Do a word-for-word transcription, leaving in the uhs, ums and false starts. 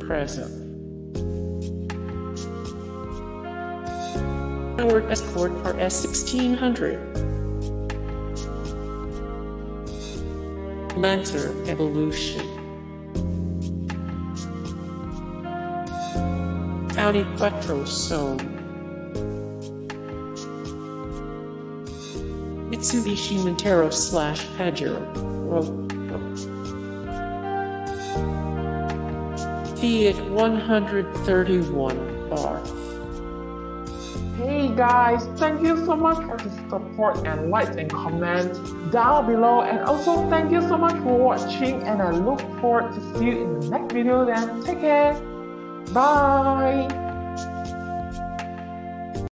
present. Ford Escort R S sixteen hundred. Lancer Evolution. Audi Quattro Some. Mitsubishi Montero slash Pajero. Fiat one thirty-one bar. Hey guys, thank you so much for the support and likes and comments down below, and also thank you so much for watching, and I look forward to see you in the next video. Then take care, bye.